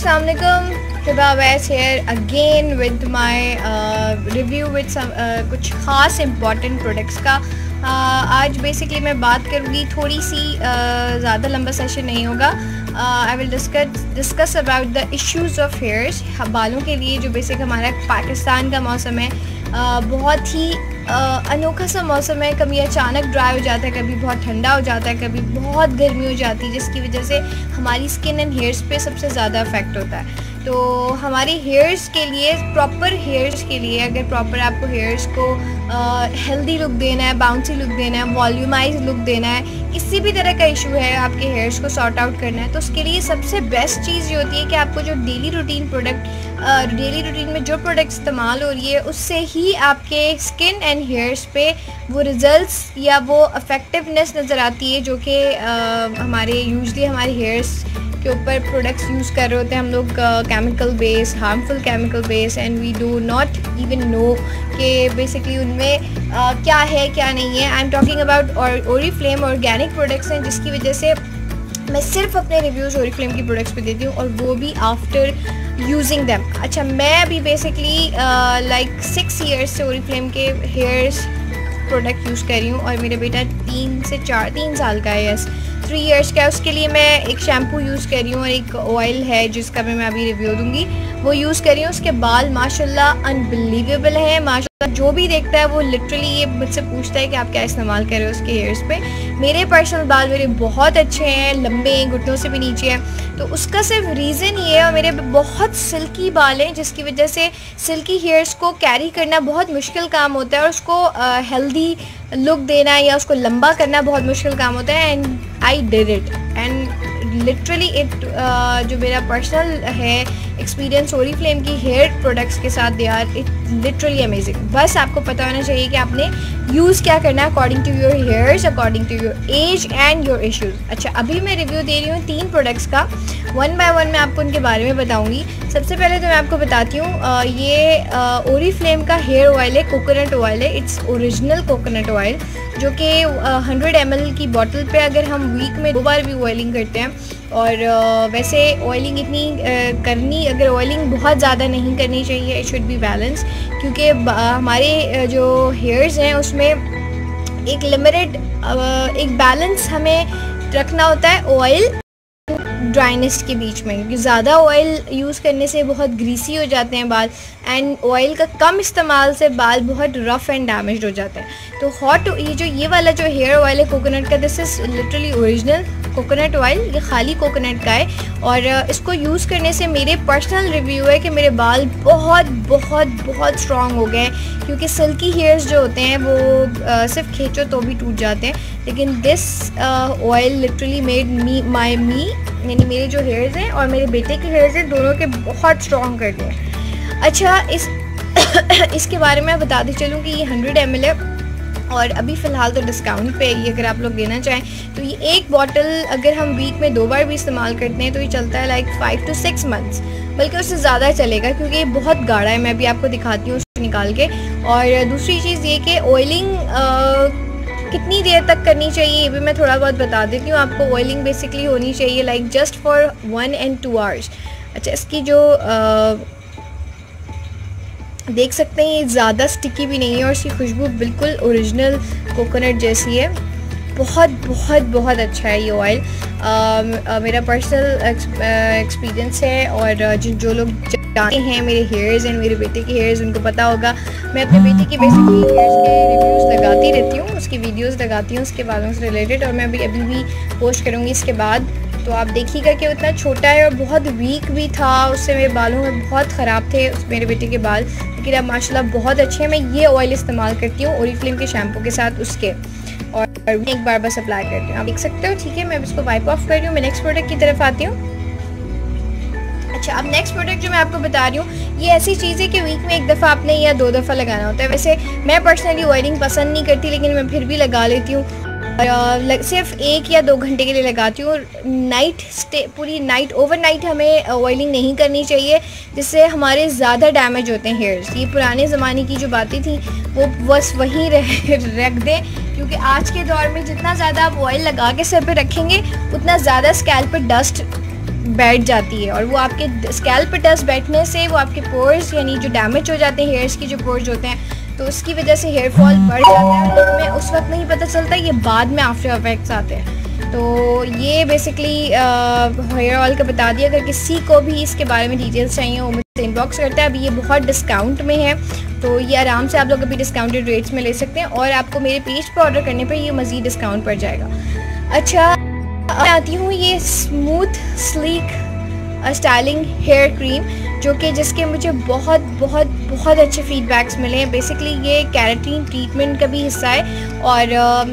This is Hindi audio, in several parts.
अस्सलाम वालेकुम, Hiba Awais here again with my review with कुछ ख़ास इम्पॉर्टेंट प्रोडक्ट्स का। आज बेसिकली मैं बात करूँगी, थोड़ी सी ज़्यादा लंबा सेशन नहीं होगा। I will discuss about the issues of hairs. बालों के लिए जो बेसिक हमारा पाकिस्तान का मौसम है, बहुत ही अनोखा सा मौसम है। कभी अचानक ड्राई हो जाता है, कभी बहुत ठंडा हो जाता है, कभी बहुत गर्मी हो जाती है, जिसकी वजह से हमारी स्किन एंड हेयर्स पे सबसे ज़्यादा इफ़ेक्ट होता है। तो हमारे हेयर्स के लिए, प्रॉपर हेयर्स के लिए, अगर प्रॉपर आपको हेयर्स को हेल्दी लुक देना है, बाउंसी लुक देना है, वॉल्यूमाइज लुक देना है, किसी भी तरह का इशू है, आपके हेयर्स को सॉर्ट आउट करना है, तो उसके लिए सबसे बेस्ट चीज़ ये होती है कि आपको जो डेली रूटीन में जो प्रोडक्ट इस्तेमाल हो रही है, उससे ही आपके स्किन एंड हेयर्स पे वो रिज़ल्ट्स या वो इफ़ेक्टिवनेस नज़र आती है, जो कि हमारे यूजली हमारे हेयर्स के ऊपर प्रोडक्ट्स यूज़ कर रहे होते हैं हम लोग, chemical base, harmful chemical base, and we do not even know कि बेसिकली उनमें क्या है क्या नहीं है। I am talking about Oriflame organic products हैं, जिसकी वजह से मैं सिर्फ अपने रिव्यूज़ ओरिफ्लेम की प्रोडक्ट्स पे देती हूँ, और वो भी आफ्टर यूजिंग दैम। अच्छा, मैं अभी बेसिकली लाइक 6 ईयर्स से ओरिफ्लेम के हेयर्स प्रोडक्ट यूज़ कर रही हूँ, और मेरा बेटा 3 साल का है, यस 3 ईयर्स का है। उसके लिए मैं एक शैम्पू यूज़ कर रही हूँ और एक ऑयल है जिसका मैं अभी रिव्यू दूँगी, वो यूज़ कर रही हूँ। उसके बाल माशाल्लाह अनबिलीवेबल है, माशाल्लाह जो भी देखता है वो लिटरली ये मुझसे पूछता है कि आप क्या इस्तेमाल कर रहे हो उसके हेयर्स पे। मेरे पर्सनल बाल मेरे बहुत अच्छे हैं, लंबे हैं, घुटनों से भी नीचे हैं, तो उसका सिर्फ रीज़न ये है, और मेरे बहुत सिल्की बाल हैं, जिसकी वजह से सिल्की हेयर्स को कैरी करना बहुत मुश्किल काम होता है, और उसको हेल्दी लुक देना या उसको लंबा करना बहुत मुश्किल काम होता है। And I did it, and literally it जो मेरा पर्सनल है एक्सपीरियंस ओरिफ्लेम की हेयर प्रोडक्ट्स के साथ, they are it literally amazing. बस आपको पता होना चाहिए कि आपने यूज़ क्या करना है according to your hairs, according to your age and your issues. अच्छा, अभी मैं रिव्यू दे रही हूँ 3 प्रोडक्ट्स का, 1 बाय 1 मैं आपको उनके बारे में बताऊँगी। सबसे पहले तो मैं आपको बताती हूँ, ये ओरिफ्लेम का हेयर ऑयल है, कोकोनट ऑयल है, इट्स ओरिजिनल कोकोनट ऑयल, जो कि 100 ml की बॉटल पे अगर हम वीक में 2 बार भी ऑयलिंग करते हैं, और वैसे ऑयलिंग इतनी करनी, अगर ऑयलिंग बहुत ज़्यादा नहीं करनी चाहिए, इट शुड बी बैलेंस, क्योंकि हमारे जो हेयर्स हैं उसमें एक लिमिटेड एक बैलेंस हमें रखना होता है ऑयल ड्राइनेस के बीच में, क्योंकि ज़्यादा ऑयल यूज़ करने से बहुत ग्रीसी हो जाते हैं बाल, एंड ऑयल का कम इस्तेमाल से बाल बहुत रफ़ एंड डैमेज हो जाते हैं। तो ये वाला जो हेयर ऑयल है कोकोनट का, this is literally original coconut oil, ये खाली कोकोनट का है, और इसको यूज़ करने से मेरे पर्सनल रिव्यू है कि मेरे बाल बहुत बहुत बहुत स्ट्रॉन्ग हो गए, क्योंकि सिल्की हेयर्स जो होते हैं वो सिर्फ खींचो तो भी टूट जाते हैं, लेकिन this oil literally made me यानी मेरे जो हेयर्स हैं और मेरे बेटे के हेयर्स हैं, दोनों के बहुत स्ट्रॉन्ग कर दिए। अच्छा, इसके बारे में बताती चलूँ कि ये 100 ml है, और अभी फ़िलहाल तो डिस्काउंट पे है ये, अगर आप लोग लेना चाहें तो ये एक बॉटल अगर हम वीक में 2 बार भी इस्तेमाल करते हैं तो ये चलता है लाइक 5 to 6 months, बल्कि उससे ज़्यादा चलेगा, क्योंकि ये बहुत गाढ़ा है। मैं भी आपको दिखाती हूँ उसको निकाल के। और दूसरी चीज़ ये कि ऑयलिंग कितनी देर तक करनी चाहिए, ये भी मैं थोड़ा बहुत बता देती हूँ आपको। ऑयलिंग बेसिकली होनी चाहिए like just for 1 and 2 hours। अच्छा, इसकी जो देख सकते हैं ये ज़्यादा स्टिकी भी नहीं है, और इसकी खुशबू बिल्कुल ओरिजिनल कोकोनट जैसी है। बहुत बहुत बहुत अच्छा है ये ऑयल, मेरा पर्सनल एक्सपीरियंस है, और जो लोग जानते हैं मेरे हेयर्स एंड मेरे बेटे के हेयर्स, उनको पता होगा। मैं अपने बेटे के बेसिकली हेयर्स के रिव्यूज़ लगाती रहती हूँ, उसकी वीडियोज़ लगाती हूँ उसके बालों से रिलेटेड, और मैं अभी भी पोस्ट करूँगी इसके बाद। तो आप देखिएगा कि उतना छोटा है और बहुत वीक भी था, उससे मेरे बालों में बहुत ख़राब थे मेरे बेटे के बाल, लेकिन अब माशाल्लाह बहुत अच्छे हैं। मैं ये ऑयल इस्तेमाल करती हूँ ओरिफ्लेम के शैम्पू के साथ उसके, और एक बार बस अप्लाई करती हूँ, आप देख सकते हो। ठीक है, मैं इसको वाइप ऑफ कर रही हूँ। मैं नेक्स्ट प्रोडक्ट की तरफ आती हूँ। अच्छा, अब नेक्स्ट प्रोडक्ट जो मैं आपको बता रही हूँ, ये ऐसी चीज़ है कि वीक में 1 दफ़ा आपने या 2 दफ़ा लगाना होता है। वैसे मैं पर्सनली ऑयलिंग पसंद नहीं करती, लेकिन मैं फिर भी लगा लेती हूँ, सिर्फ 1 या 2 घंटे के लिए लगाती हूँ। पूरी नाइट ओवरनाइट हमें ऑयलिंग नहीं करनी चाहिए, जिससे हमारे ज़्यादा डैमेज होते हैं हेयर्स। ये पुराने ज़माने की जो बातें थी वो बस वहीं रख दें, क्योंकि आज के दौर में जितना ज़्यादा आप ऑयल लगा के सर पे रखेंगे, उतना ज़्यादा स्कैल्प पे डस्ट बैठ जाती है और वो आपके स्कैल्प पे डस्ट बैठने से वो आपके पोर्स यानी जो डैमेज हो जाते हैं हेयर्स की जो पोर्स होते हैं, तो उसकी वजह से हेयर फॉल बढ़ जाता है। तो हमें उस वक्त नहीं पता चलता, ये बाद में आफ्टर इफेक्ट्स आते हैं। तो ये बेसिकली हेयर ऑयल का बता दिया। अगर किसी को भी इसके बारे में डिटेल्स चाहिए वो मुझसे इनबॉक्स करता है। अभी ये बहुत डिस्काउंट में है, तो ये आराम से आप लोग अभी डिस्काउंटेड रेट्स में ले सकते हैं और आपको मेरे पेज पर ऑर्डर करने पर ये मज़ीद डिस्काउंट पड़ जाएगा। अच्छा, मैं आती हूँ ये smooth sleek styling hair cream, जो कि जिसके मुझे बहुत बहुत बहुत अच्छे फीडबैक्स मिले हैं। बेसिकली ये केराटिन ट्रीटमेंट का भी हिस्सा है और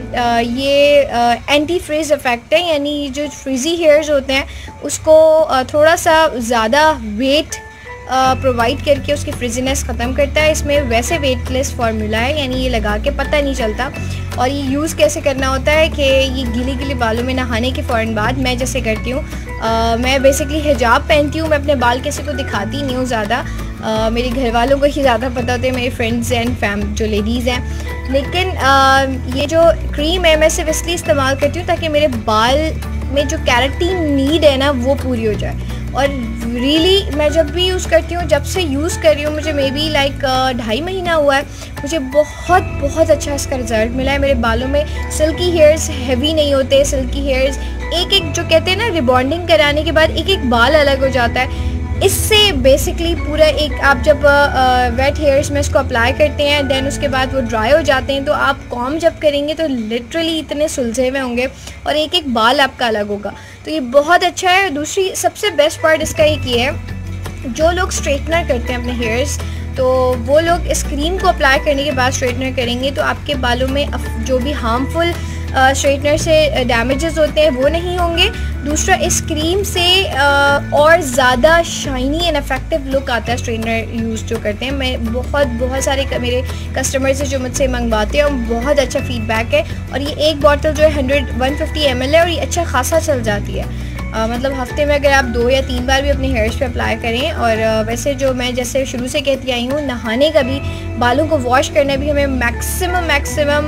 ये एंटी फ्रिज इफ़ेक्ट है, यानी जो फ्रिजी हेयर्स होते हैं उसको थोड़ा सा ज़्यादा वेट प्रोवाइड करके उसकी फ्रिजीनेस ख़त्म करता है। इसमें वैसे वेटलेस फार्मूला है, यानी ये लगा के पता नहीं चलता। और ये यूज़ कैसे करना होता है कि ये गीले गीले बालों में नहाने के फ़ौरन बाद मैं जैसे करती हूँ, मैं बेसिकली हिजाब पहनती हूँ, मैं अपने बाल किसी को दिखाती नहीं हूँ ज़्यादा, मेरे घर वालों को ही ज़्यादा पता होता है, मेरे फ्रेंड्स एंड जो लेडीज़ हैं। लेकिन ये जो क्रीम है मैं सिर्फ इसलिए इस्तेमाल करती हूँ ताकि मेरे बाल में जो केराटिन नीड है ना वो पूरी हो जाए। और रियली मैं जब भी यूज़ करती हूँ, जब से यूज़ कर रही हूँ, मुझे मे बी लाइक 2.5 महीना हुआ है, मुझे बहुत बहुत अच्छा इसका रिज़ल्ट मिला है। मेरे बालों में सिल्की हेयर्स हैवी नहीं होते, सिल्की हेयर्स एक एक जो कहते हैं ना रिबॉन्डिंग कराने के बाद एक एक बाल अलग हो जाता है। इससे बेसिकली पूरा एक आप जब वेट हेयर्स में इसको अप्लाई करते हैं, देन उसके बाद वो ड्राई हो जाते हैं, तो आप कॉम जब करेंगे तो लिटरली इतने सुलझे हुए होंगे और एक एक बाल आपका अलग होगा। तो ये बहुत अच्छा है। दूसरी सबसे बेस्ट पार्ट इसका एक ये है, जो लोग स्ट्रेटनर करते हैं अपने हेयर्स, तो वो लोग इस क्रीम को अप्लाई करने के बाद स्ट्रेटनर करेंगे तो आपके बालों में जो भी हार्मफुल स्ट्रेटनर से डैमेजेस होते हैं वो नहीं होंगे। दूसरा, इस क्रीम से और ज़्यादा शाइनी एंड इफेक्टिव लुक आता है स्ट्रेटनर यूज़ जो करते हैं। मैं बहुत सारे मेरे कस्टमर्स से जो मुझसे मंगवाते हैं बहुत अच्छा फीडबैक है। और ये एक बॉटल जो है 150 ml है और ये अच्छा खासा चल जाती है। मतलब हफ्ते में अगर आप 2 या 3 बार भी अपने हेयर्स पे अप्लाई करें। और वैसे जो मैं जैसे शुरू से कहती आई हूँ, नहाने का भी, बालों को वॉश करना भी हमें मैक्सिमम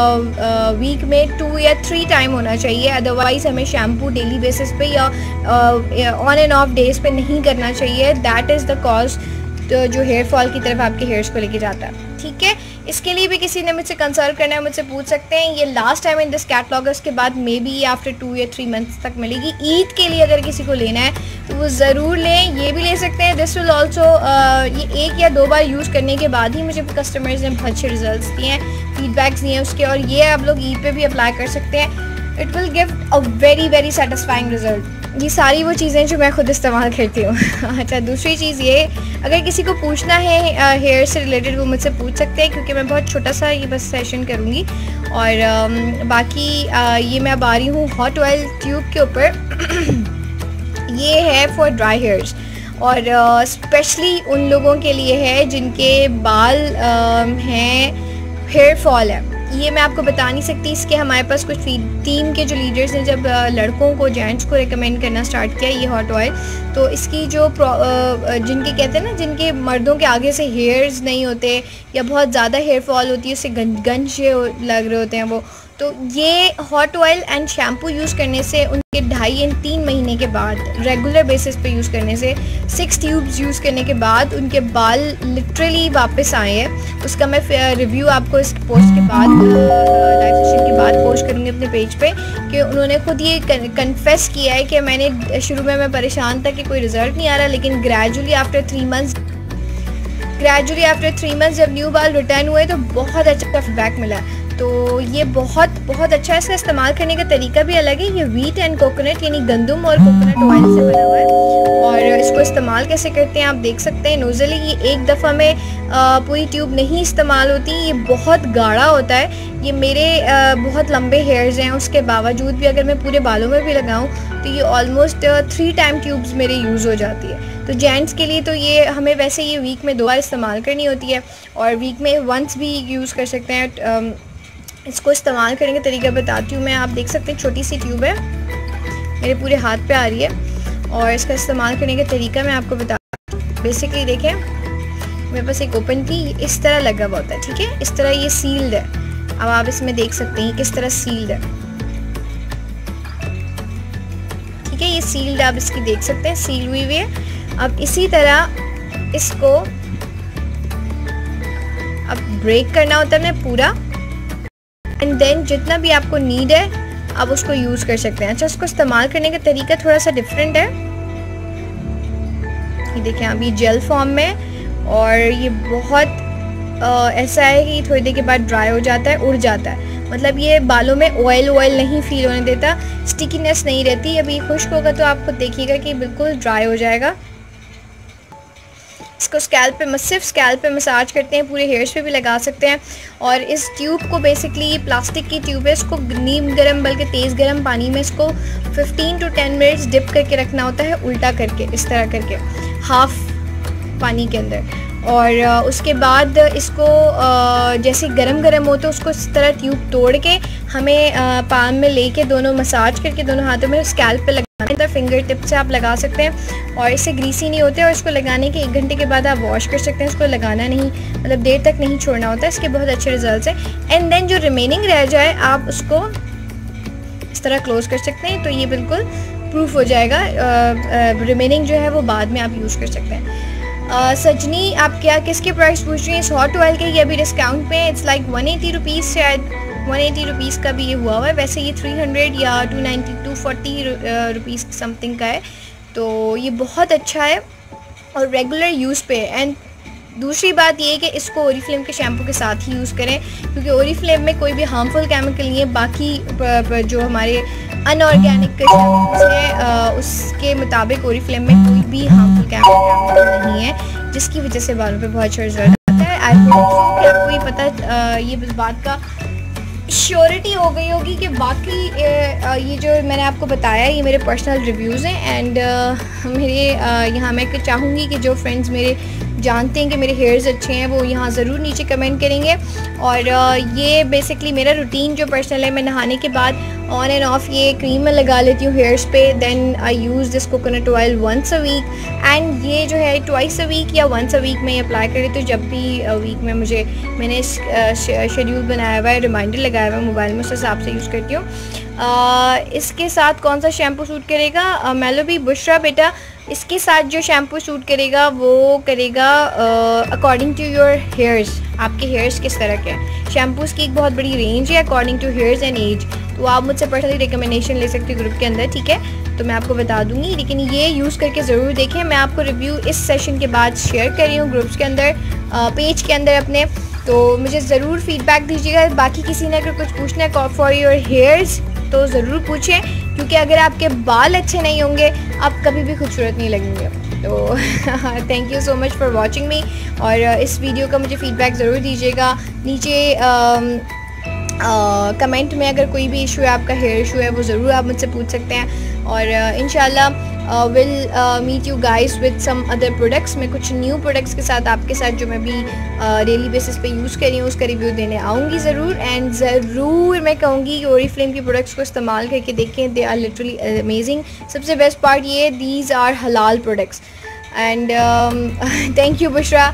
वीक में 2 या 3 टाइम होना चाहिए। अदरवाइज़ हमें शैम्पू डेली बेसिस पे या ऑन एंड ऑफ डेज़ पे नहीं करना चाहिए। दैट इज़ द कॉज जो हेयर फॉल की तरफ आपके हेयर्स को लेके जाता है। ठीक है, इसके लिए भी किसी ने मुझसे कंसल्ट करना है, मुझसे पूछ सकते हैं। ये last time in this catalogue, उसके बाद मे बी आफ्टर 2 या 3 मंथ्स तक मिलेगी। ईद के लिए अगर किसी को लेना है तो वो ज़रूर लें, ये भी ले सकते हैं। दिस विल ऑल्सो ये 1 या 2 बार यूज़ करने के बाद ही मुझे कस्टमर्स ने बहुत अच्छे रिजल्ट्स दिए हैं, फीडबैक्स दिए हैं उसके। और ये आप लोग ईद पे भी अप्लाई कर सकते हैं। It will give a very satisfying result. ये सारी वो चीज़ें जो मैं खुद इस्तेमाल करती हूँ। अच्छा, दूसरी चीज़ ये, अगर किसी को पूछना है हेयर से रिलेटेड वो मुझसे पूछ सकते हैं, क्योंकि मैं बहुत छोटा सा ये बस सेशन करूँगी। और बाकी ये मैं अब आ रही हूँ हॉट ऑयल ट्यूब के ऊपर। ये है फॉर ड्राई हेयर्स और स्पेशली उन लोगों के लिए है जिनके बाल हैं, हेयर फॉल है। ये मैं आपको बता नहीं सकती। इसके हमारे पास कुछ टीम के जो लीडर्स ने जब लड़कों को, जेंट्स को रेकमेंड करना स्टार्ट किया ये हॉट ऑयल, तो इसकी जो जिनके कहते हैं ना, जिनके मर्दों के आगे से हेयर्स नहीं होते या बहुत ज़्यादा हेयर फॉल होती है, उससे गंज लग रहे होते हैं वो, तो ये hot oil and shampoo use करने से उनके 2.5 या 3 महीने के बाद रेगुलर बेसिस पे यूज़ करने से 6 ट्यूब्स यूज़ करने के बाद उनके बाल लिटरली वापस आए हैं। उसका मैं रिव्यू आपको इस पोस्ट के बाद, लाइव सेशन के बाद पोस्ट करूँगी अपने पेज पे, कि उन्होंने खुद ये कन्फेस किया है कि मैंने शुरू में मैं परेशान था कि कोई रिज़ल्ट नहीं आ रहा, लेकिन ग्रेजुअली आफ्टर 3 मंथ्स जब न्यू बाल रिटर्न हुए तो बहुत अच्छा फीडबैक मिला। तो ये बहुत अच्छा है। इसका इस्तेमाल करने का तरीका भी अलग है। ये व्हीट एंड कोकोनट यानी गंदम और कोकोनट ऑयल से बना हुआ है। और इसको इस्तेमाल कैसे करते हैं आप देख सकते हैं। नोज़ल ये एक दफ़ा में पूरी ट्यूब नहीं इस्तेमाल होती, ये बहुत गाढ़ा होता है। ये मेरे बहुत लंबे हेयर्स हैं, उसके बावजूद भी अगर मैं पूरे बालों में भी लगाऊं तो ये ऑलमोस्ट 3 टाइम ट्यूब्स मेरे यूज़ हो जाती है। तो जेंट्स के लिए तो ये हमें वैसे ये वीक में 2 बार इस्तेमाल करनी होती है और वीक में वंस भी यूज़ कर सकते हैं। इसको इस्तेमाल करने का तरीका बताती हूँ मैं। आप देख सकते हैं छोटी सी ट्यूब है, मेरे पूरे हाथ पे आ रही है, और इसका इस्तेमाल करने का तरीका मैं आपको बताती हूँ। बेसिकली देखें, मेरे पास एक ओपन की इस तरह लगा हुआ होता है, ठीक है, इस तरह ये सील्ड है। अब आप इसमें देख सकते हैं किस तरह सील्ड है, ठीक है, ये सील्ड आप इसकी देख सकते हैं, सील हुई हुई है। अब इसी तरह इसको अब ब्रेक करना होता है पूरा, एंड देन जितना भी आपको नीड है आप उसको यूज़ कर सकते हैं। अच्छा, उसको इस्तेमाल करने का तरीका थोड़ा सा डिफरेंट है। ये देखें अभी जेल फॉर्म में, और ये बहुत ऐसा है कि थोड़ी देर के बाद ड्राई हो जाता है, उड़ जाता है। मतलब ये बालों में ऑयल नहीं फील होने देता, स्टिकीनेस नहीं रहती। अभी खुश्क होगा तो आपको देखिएगा कि बिल्कुल ड्राई हो जाएगा। इसको स्कैल्प पे, सिर्फ स्कैल्प पे मसाज करते हैं, पूरे हेयर्स पे भी लगा सकते हैं। और इस ट्यूब को बेसिकली, ये प्लास्टिक की ट्यूब है, इसको नीम गर्म बल्कि तेज़ गर्म पानी में इसको 15 to 10 मिनट्स डिप करके रखना होता है, उल्टा करके, इस तरह करके हाफ पानी के अंदर। और उसके बाद इसको जैसे गरम हो तो उसको इस तरह ट्यूब तोड़ के हमें पाम में लेके दोनों मसाज करके दोनों हाथों में स्कैल्प पे लगाना है। फिंगर टिप से आप लगा सकते हैं और इससे ग्रीसी नहीं होते। और इसको लगाने के 1 घंटे के बाद आप वॉश कर सकते हैं। इसको लगाना नहीं, मतलब देर तक नहीं छोड़ना होता है। इसके बहुत अच्छे रिजल्ट्स हैं। एंड देन जो रिमेनिंग रह जाए आप उसको इस तरह क्लोज़ कर सकते हैं, तो ये बिल्कुल प्रूफ हो जाएगा। रिमेनिंग जो है वो बाद में आप यूज़ कर सकते हैं। सजनी, आप क्या किसके प्राइस पूछ रही हैं? इस हॉट ऑयल के ये अभी डिस्काउंट पे इट्स लाइक 180 रुपीज़, शायद 180 रुपीज़ का भी ये हुआ हुआ है। वैसे ये 300 या 290 240 रुपीज़ समथिंग का है। तो ये बहुत अच्छा है और रेगुलर यूज़ पे। एंड दूसरी बात ये है कि इसको ओरिफ्लेम के शैम्पू के साथ ही यूज़ करें, क्योंकि ओरिफ्लेम में कोई भी हार्मफुल केमिकल नहीं है। बाकी जो हमारे अनऑर्गेनिक शैम्पूज हैं उसके मुताबिक ओरिफ्लेम में कोई भी हार्मफुल केमिकल नहीं है, जिसकी वजह से बालों पे बहुत अच्छा रिजल्ट आता है। आई होप कि आपको ये पता, ये इस बात का श्योरिटी हो गई होगी कि बाकी ये जो मैंने आपको बताया ये मेरे पर्सनल रिव्यूज़ हैं। एंड मेरे यहाँ मैं चाहूँगी कि जो फ्रेंड्स मेरे जानते हैं कि मेरे हेयर्स अच्छे हैं वो यहाँ ज़रूर नीचे कमेंट करेंगे। और ये बेसिकली मेरा रूटीन जो पर्सनल है, मैं नहाने के बाद ऑन एंड ऑफ ये क्रीम में लगा लेती हूँ हेयर्स पे। Then I use this coconut oil once a week, and ये जो है ट्वाइस अ वीक या वंस अ वीक में अप्लाई कर लेती हूँ। जब भी वीक में मैंने शेड्यूल बनाया हुआ है, रिमाइंडर लगाया हुआ है मोबाइल में, उस हिसाब से यूज़ करती हूँ। इसके साथ कौन सा शैम्पू सूट करेगा? मेलोबी बुशरा बेटा, इसके साथ जो शैम्पू सूट करेगा वो करेगा अकॉर्डिंग टू योर हेयर्स। आपके हेयर्स किस तरह के हैं? शैम्पूज़ की एक बहुत बड़ी रेंज है according to hairs and age. तो आप मुझसे पर्सनली रिकमेंडेशन ले सकते हो ग्रुप के अंदर, ठीक है? तो मैं आपको बता दूंगी, लेकिन ये यूज़ करके ज़रूर देखें। मैं आपको रिव्यू इस सेशन के बाद शेयर कर रही हूँ ग्रुप्स के अंदर, पेज के अंदर अपने। तो मुझे ज़रूर फीडबैक दीजिएगा। बाकी किसी ने अगर कुछ पूछना है फॉर योर हेयर्स तो ज़रूर पूछें, क्योंकि अगर आपके बाल अच्छे नहीं होंगे आप कभी भी खूबसूरत नहीं लगेंगे। तो thank you so much for watching me. और इस वीडियो का मुझे फ़ीडबैक ज़रूर दीजिएगा नीचे कमेंट में। अगर कोई भी इशू है, आपका हेयर इशू है, वो ज़रूर आप मुझसे पूछ सकते हैं। और इंशाल्लाह will meet you guys with some other products. मैं कुछ न्यू प्रोडक्ट्स के साथ आपके साथ जो मैं भी डेली बेसिस पे यूज़ कर रही हूँ उसका रिव्यू देने आऊँगी ज़रूर। एंड ज़रूर मैं कहूँगी कि ओरिफ्लेम की प्रोडक्ट्स को इस्तेमाल करके देखें, दे आर लिटरली अमेजिंग। सबसे बेस्ट पार्ट ये, दीज आर हलाल products. And thank you Bushra.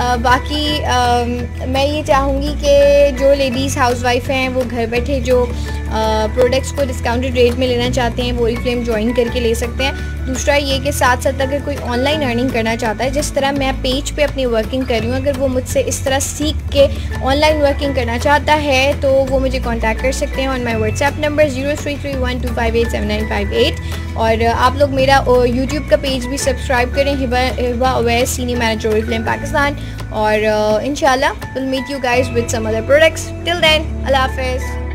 बाकी मैं ये चाहूँगी कि जो लेडीज़ हाउसवाइफ हैं वो घर बैठे जो प्रोडक्ट्स को डिस्काउंटेड रेट में लेना चाहते हैं वो ओरिफ्लेम ज्वाइन करके ले सकते हैं। दूसरा ये कि साथ साथ अगर कोई ऑनलाइन अर्निंग करना चाहता है, जिस तरह मैं पेज पे अपनी वर्किंग कर रही हूँ, अगर वो मुझसे इस तरह सीख के ऑनलाइन वर्किंग करना चाहता है तो वो मुझे कांटेक्ट कर सकते हैं ऑन माय व्हाट्सएप नंबर 033125879858। और आप लोग मेरा यूट्यूब का पेज भी सब्सक्राइब करें, Hiba Awais senior manager Oriflame Pakistan. और इंशाल्लाह will meet you guys with some other products. Till then, अल्लाह हाफ़िज़।